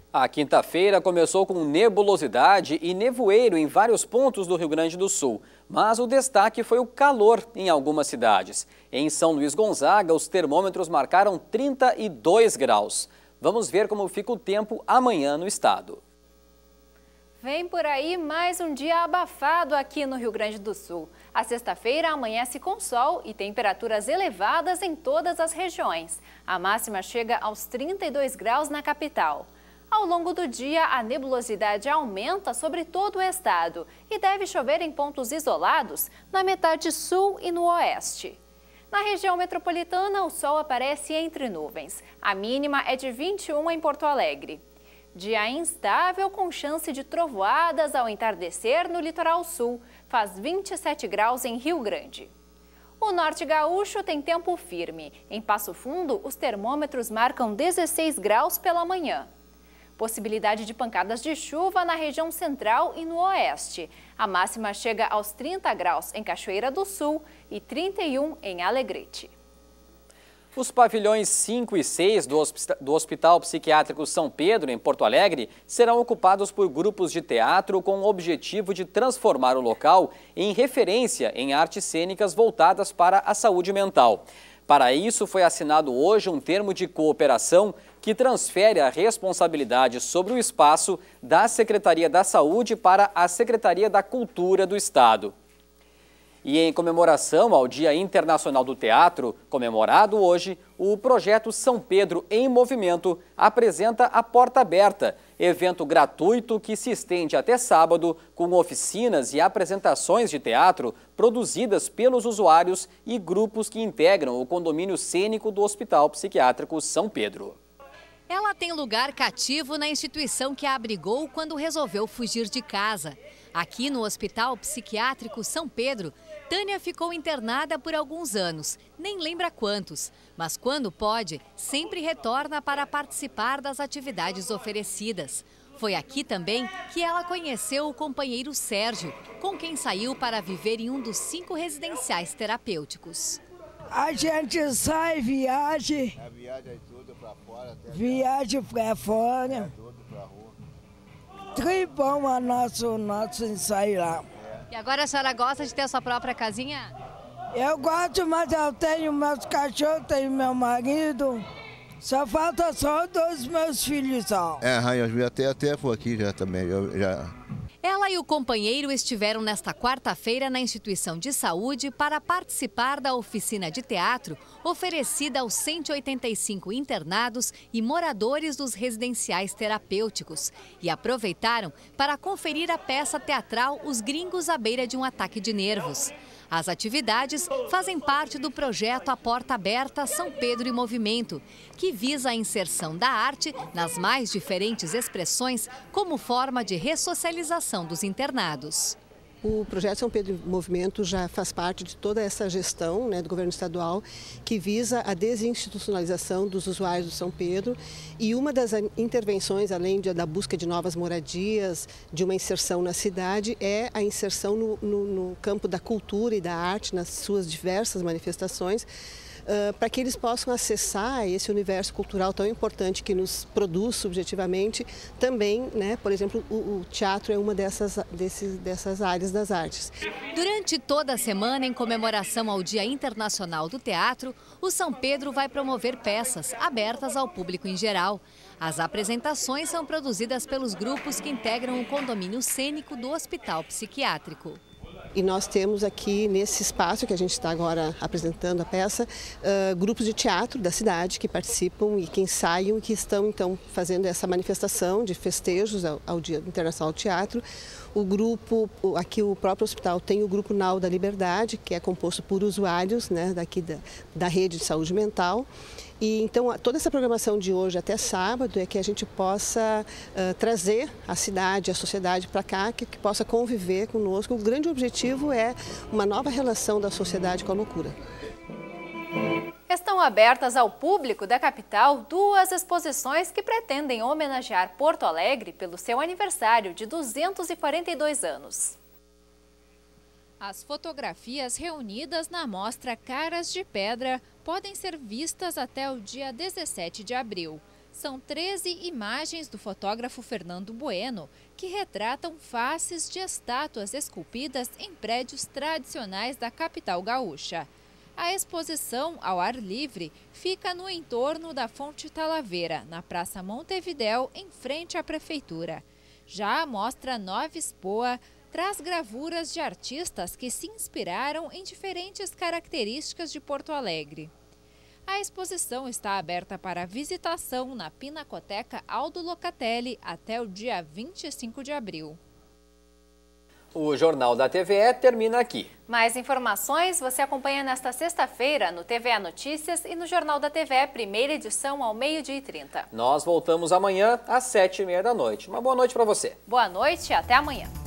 A quinta-feira começou com nebulosidade e nevoeiro em vários pontos do Rio Grande do Sul, mas o destaque foi o calor em algumas cidades. Em São Luís Gonzaga, os termômetros marcaram 32 graus. Vamos ver como fica o tempo amanhã no estado. Vem por aí mais um dia abafado aqui no Rio Grande do Sul. A sexta-feira amanhece com sol e temperaturas elevadas em todas as regiões. A máxima chega aos 32 graus na capital. Ao longo do dia, a nebulosidade aumenta sobre todo o estado e deve chover em pontos isolados na metade sul e no oeste. Na região metropolitana, o sol aparece entre nuvens. A mínima é de 21 em Porto Alegre. Dia instável com chance de trovoadas ao entardecer no litoral sul. Faz 27 graus em Rio Grande. O norte gaúcho tem tempo firme. Em Passo Fundo, os termômetros marcam 16 graus pela manhã. Possibilidade de pancadas de chuva na região central e no oeste. A máxima chega aos 30 graus em Cachoeira do Sul e 31 em Alegrete. Os pavilhões 5 e 6 do Hospital Psiquiátrico São Pedro, em Porto Alegre, serão ocupados por grupos de teatro com o objetivo de transformar o local em referência em artes cênicas voltadas para a saúde mental. Para isso, foi assinado hoje um termo de cooperação que transfere a responsabilidade sobre o espaço da Secretaria da Saúde para a Secretaria da Cultura do Estado. E em comemoração ao Dia Internacional do Teatro, comemorado hoje, o projeto São Pedro em Movimento apresenta a Porta Aberta, evento gratuito que se estende até sábado, com oficinas e apresentações de teatro produzidas pelos usuários e grupos que integram o condomínio cênico do Hospital Psiquiátrico São Pedro. Ela tem lugar cativo na instituição que a abrigou quando resolveu fugir de casa. Aqui no Hospital Psiquiátrico São Pedro, Tânia ficou internada por alguns anos, nem lembra quantos, mas quando pode, sempre retorna para participar das atividades oferecidas. Foi aqui também que ela conheceu o companheiro Sérgio, com quem saiu para viver em um dos 5 residenciais terapêuticos. A gente sai, viaja. A viagem é tudo para fora. Viagem para fora. É tudo para rua. Tribom a nosso ensaio lá. E agora a senhora gosta de ter a sua própria casinha? Eu gosto, mas eu tenho meus cachorros, tenho meu marido. Só falta só 2 meus filhos só. Eu vi até por aqui já também. Ela e o companheiro estiveram nesta quarta-feira na instituição de saúde para participar da oficina de teatro oferecida aos 185 internados e moradores dos residenciais terapêuticos e aproveitaram para conferir a peça teatral Os Gringos à Beira de um Ataque de Nervos. As atividades fazem parte do projeto A Porta Aberta São Pedro em Movimento, que visa a inserção da arte nas mais diferentes expressões como forma de ressocialização dos internados. O projeto São Pedro em Movimento já faz parte de toda essa gestão do governo estadual que visa a desinstitucionalização dos usuários do São Pedro, e uma das intervenções, além da busca de novas moradias, de uma inserção na cidade, é a inserção no campo da cultura e da arte, nas suas diversas manifestações, para que eles possam acessar esse universo cultural tão importante que nos produz subjetivamente. Também, por exemplo, o teatro é uma dessas áreas das artes. Durante toda a semana, em comemoração ao Dia Internacional do Teatro, o São Pedro vai promover peças abertas ao público em geral. As apresentações são produzidas pelos grupos que integram o condomínio cênico do Hospital Psiquiátrico. E nós temos aqui, nesse espaço que a gente está agora apresentando a peça, grupos de teatro da cidade que participam e que ensaiam e que estão então fazendo essa manifestação de festejos ao Dia Internacional do Teatro. O grupo, aqui o próprio hospital tem o grupo Nau da Liberdade, que é composto por usuários daqui da rede de saúde mental. E então toda essa programação de hoje até sábado é que a gente possa trazer a cidade, a sociedade para cá, que possa conviver conosco. O grande objetivo é uma nova relação da sociedade com a loucura. Estão abertas ao público da capital 2 exposições que pretendem homenagear Porto Alegre pelo seu aniversário de 242 anos. As fotografias reunidas na mostra Caras de Pedra podem ser vistas até o dia 17 de abril. São 13 imagens do fotógrafo Fernando Bueno, que retratam faces de estátuas esculpidas em prédios tradicionais da capital gaúcha. A exposição, ao ar livre, fica no entorno da Fonte Talavera, na Praça Montevidéu, em frente à Prefeitura. Já a mostra Nova Expoa traz gravuras de artistas que se inspiraram em diferentes características de Porto Alegre. A exposição está aberta para visitação na Pinacoteca Aldo Locatelli até o dia 25 de abril. O Jornal da TVE termina aqui. Mais informações você acompanha nesta sexta-feira no TVE Notícias e no Jornal da TVE, primeira edição, ao 12h30. Nós voltamos amanhã às 7h30 da noite. Uma boa noite para você. Boa noite e até amanhã.